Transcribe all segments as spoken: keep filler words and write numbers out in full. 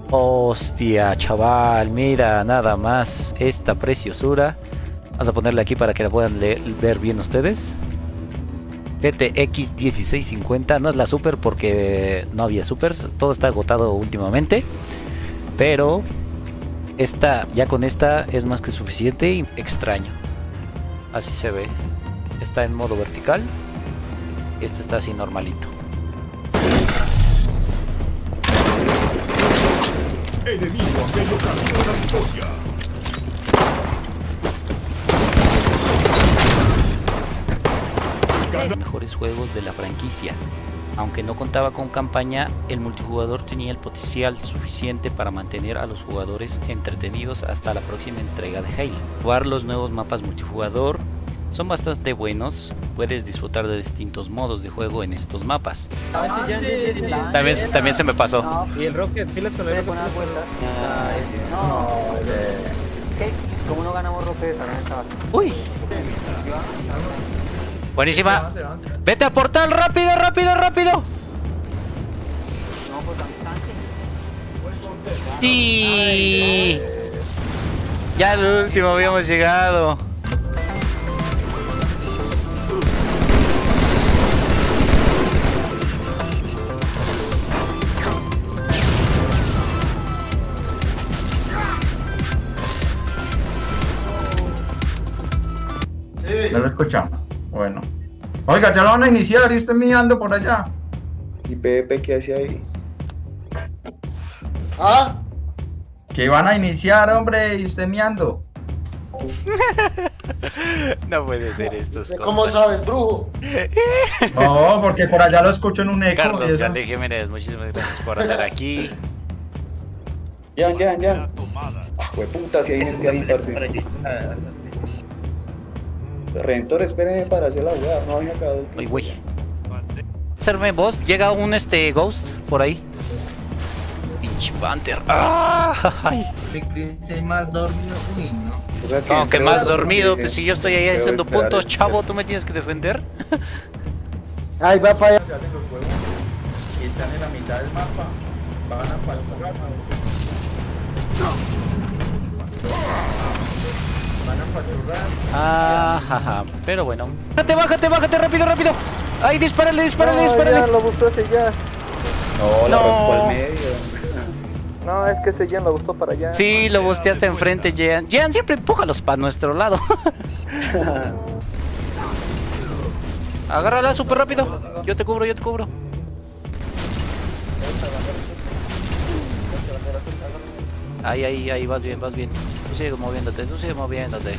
Hostia, chaval, mira nada más esta preciosura. Vamos a ponerle aquí para que la puedan ver bien ustedes. G T X dieciséis cincuenta, no es la super porque no había super, todo está agotado últimamente. Pero esta, ya con esta es más que suficiente y extraño. Así se ve. Está en modo vertical. Este está así normalito. Enemigo a medio camino de la victoria. Los mejores juegos de la franquicia. Aunque no contaba con campaña, el multijugador tenía el potencial suficiente para mantener a los jugadores entretenidos hasta la próxima entrega de Halo. Jugar los nuevos mapas multijugador son bastante buenos, puedes disfrutar de distintos modos de juego en estos mapas. También, también se me pasó. Y el Rocket, Phillips con el unas vueltas. No, ¿qué? ¿Cómo no ganamos Rocket esa? Uy. Buenísima. Vete a portal, rápido, rápido, rápido. No, pues bastante. Y ya al último habíamos llegado. No lo escuchamos. Bueno. Oiga, ya lo van a iniciar y usted mirando por allá. ¿Y Pepe qué hace ahí? ¿Ah? Que van a iniciar, hombre, y usted miando. No puede ser esto. ¿Cómo sabes, brujo? No, porque por allá lo escucho en un eco. Carlos Gale Jiménez, muchísimas gracias por estar aquí. Ya, ya, ya. Ah, puta, si hay gente ahí, parte. Redentor, espérenme para hacer la jugada, no había acabado el tiempo. Uy, güey. Hacerme boss, llega un este Ghost por ahí. Pinche Panther. ¡Ah! Ay. más dormido, uy, no. Como que más dormido, pues si yo estoy ahí haciendo puntos, chavo, tú me tienes que defender. Ay, va para allá. Y están en la mitad del mapa. Van a pasar. Van a pachurrar. Ah, jaja, pero bueno. Bájate, bájate, bájate, rápido, rápido. Ahí, dispárale, dispárale, No, dispárale. ya lo gustó ese ya. No, la No. raspó al medio. No, es que ese Jean lo gustó para allá. Sí, lo busteaste enfrente, Jean. Jean siempre empújalos para nuestro lado. Agárrala súper rápido. Yo te cubro, yo te cubro. Ahí, ahí, ahí, vas bien, vas bien. Tú sigue moviéndote, tú sigue moviéndote.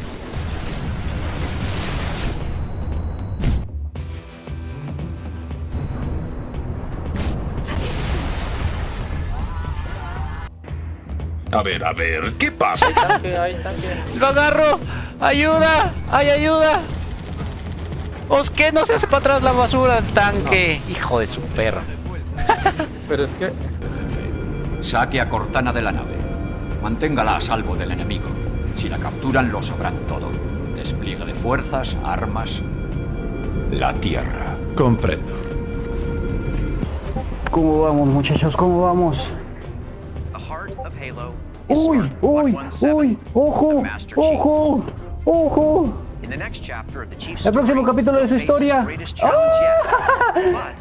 A ver, a ver, ¿qué pasa? Hay tanque, hay tanque. ¡Lo agarro! ¡Ayuda! ¡Ay, ayuda! ¡Os que no se hace para atrás la basura del tanque! No. Hijo de su perra. Pero es que... Saque a Cortana de la nave. Manténgala a salvo del enemigo. Si la capturan, lo sabrán todo. Despliegue de fuerzas, armas... La Tierra. Comprendo. ¿Cómo vamos, muchachos? ¿Cómo vamos? ¡Uy! ¡Uy! ¡Uy! ¡Ojo! ¡Ojo! ¡Ojo! El próximo capítulo de su historia. ¡Ah!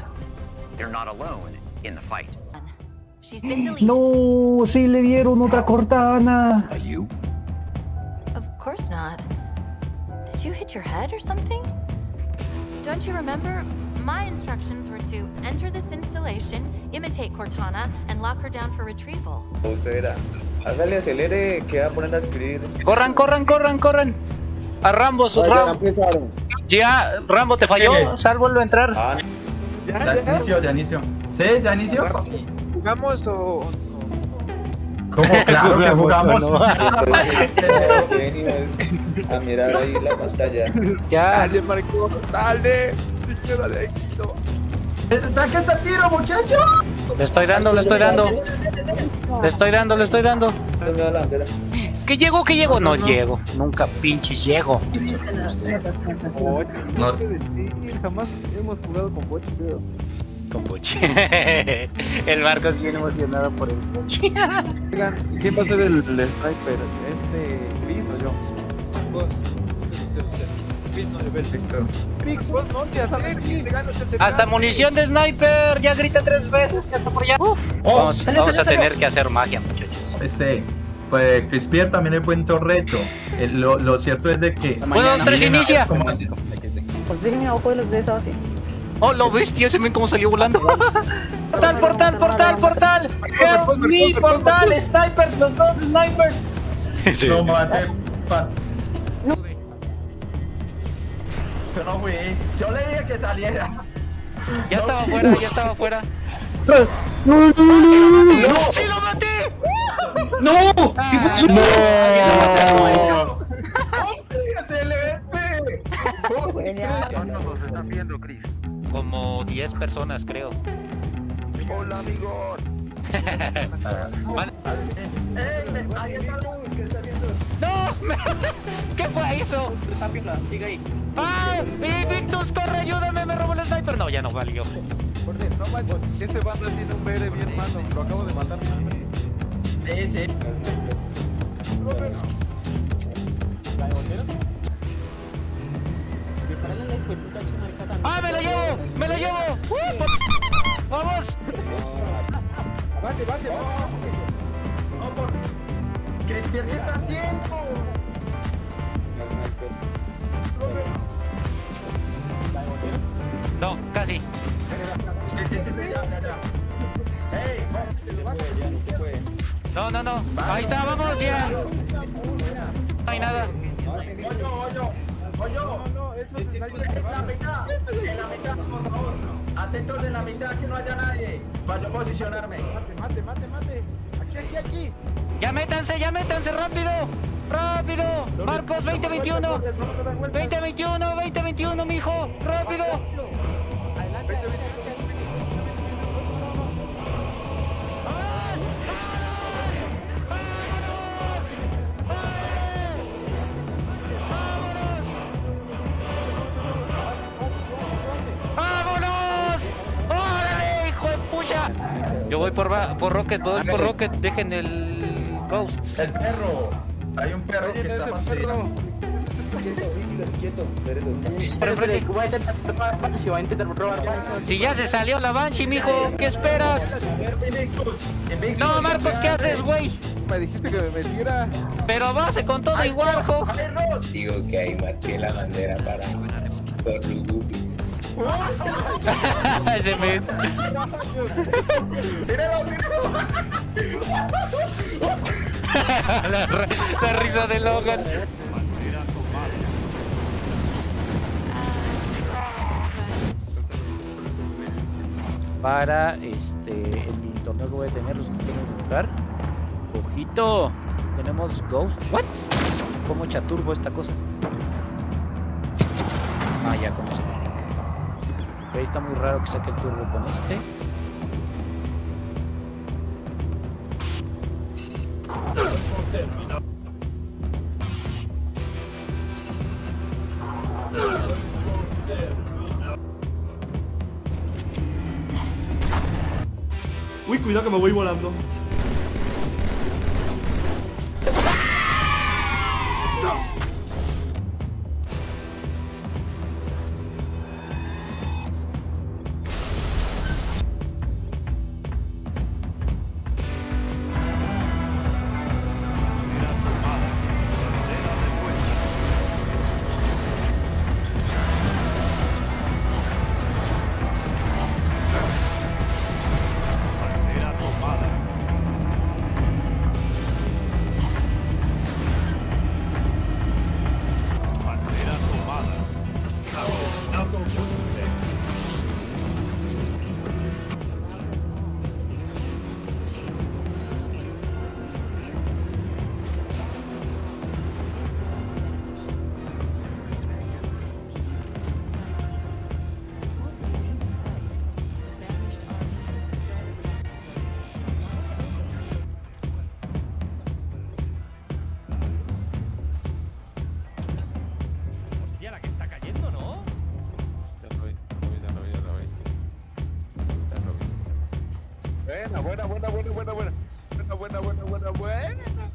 No, sí le dieron otra Cortana. Of course not. Did you hit your head or something? Don't you remember? My instructions were to enter this installation, imitate Cortana, and lock her down for retrieval. Será. Hágale, acelere, que va a poner a escribir. Corran, corran, corran, corran. A Rambo, sus Rambo. Ya, Rambo te falló, sálvalo a entrar. Ah, ya, ya inició, ya inició. Sí, ya inició. ¿Jugamos o...? ¿Cómo? Claro que jugamos. No. A mirar ahí la pantalla. Ya. Dale, Marco, dale. Quiero de éxito. ¿Está que está tiro, muchacho? Le estoy dando, le estoy dando. Le estoy dando, le estoy dando. ¿Que llego, que llego? No llego. Nunca pinches llego. No. Jamás hemos jugado con bots, creo. Con Pochi. El Marcos bien emocionado por el Pochi. ¿Quién va a ser el, el sniper? ¿Este Chris o yo? Vos. Hasta munición de sniper, ya grita tres veces que hasta por allá. Uh, Oh, vamos sale, vamos sale, a sale. tener que hacer magia, muchachos. Este, pues Crispier también es buen torreto. El- lo, lo cierto es de que... Bueno, tres inicia. ¿Cómo así? Pues déjenme abajo de los de esos así. Oh, lo bestia, ese men cómo salió volando. Portal, portal, portal, portal. Help me, portal, snipers, los dos snipers. No mate, paz. Yo no fui. Yo le dije que saliera. Ya estaba afuera, ya estaba afuera. ¡No, no, no, no! ¡Sí lo maté! ¡No! Ah, ¡No! ¡Excelente! ¿Cuántos nos están viendo, Chris? Como diez personas, creo. Hola, amigos. Vale. ¡Ey! ¡Ahí está Luz! ¿Qué está haciendo? ¡No! ¿Qué fue eso? Tápiola, sigue ahí. ¡Ah! ¡Invictus, corre, ayúdame! ¡Me robó el sniper! No, ya no valió. Jorge, no manches, este banda tiene un B R bien malo. Lo acabo de matar. Sí, sí. ¡Ah, me lo llevo! ¡Me lo llevo! ¡Uh! ¡Vamos! Base, base, base. Crispier, ¿qué está haciendo? No, casi. Sí, sí, sí, sí, ya, ya, ya. ¡Ey! No, no, no. Ahí está, vamos ya. No hay nada. ¡Oyo, oyo! ¡Oyo! No, eso es En la mitad, en la mitad, por favor. Atentos en la mitad, que no haya nadie. Para yo posicionarme. Mate, mate, mate, mate. Aquí, aquí, aquí. Ya métanse, ya métanse, rápido. Rápido. Marcos, veinte veintiuno. veinte veintiuno, veinte veintiuno, mijo. Rápido. ¡Vámonos! ¡Órale, hijo de pucha! Yo voy por, va- por Rocket, voy por Rocket. Dejen el Ghost. El perro. Hay un perro que está más perro. Quieto, Víctor, quieto. Por enfrente. Voy a intentar robar, si va a intentar robar. Si ya se salió la Banshee, mijo, ¿qué esperas? No, Marcos, ¿qué haces, güey? Me dijiste que me metiera. Pero base con todo igual, jo. Digo que ahí marqué la bandera para por los guppies. Ese men. la, r- la risa de Logan. Para este el torneo que voy a tener, los que quieren entrar. Ojito, tenemos Ghost. ¿What? ¿Cómo echa turbo esta cosa? Ah, ya con este. Ok, está muy raro que saque el turbo con este. Uy, cuidado que me voy volando. buena, buena, buena, buena, buena, buena. Buena, buena, buena, buena, buena.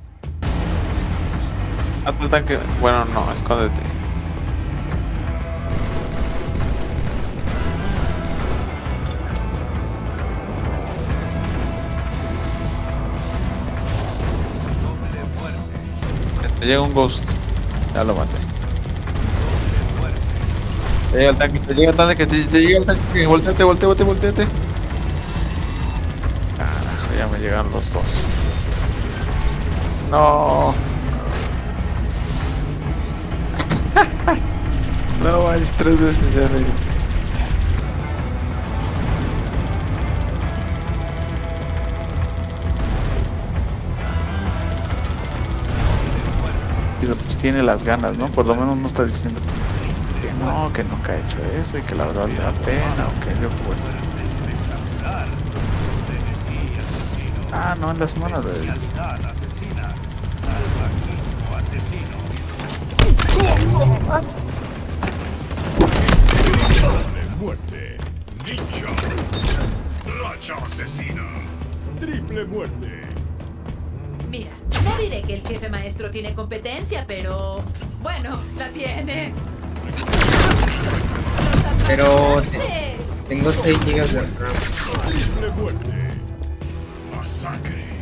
Hasta el tanque. Bueno, no, escóndete. Te llega un ghost. Ya lo maté. Te llega el tanque, te llega el tanque, te, te llega el tanque. Volteate, volteate, volteate, volteate. Carajo, ya me llegaron los dos. No. No manches, tres veces ya le. Pues tiene las ganas, ¿no? Por lo menos no está diciendo que no, que nunca ha hecho eso y que la verdad le da pena o que yo pues. Ah, no, en la semana de. Triple muerte. Ninja. Racha asesina. Triple muerte. Mira, no diré que el jefe maestro tiene competencia, pero bueno, la tiene. Pero tengo seis gigas de RAM. Triple muerte. Masacre.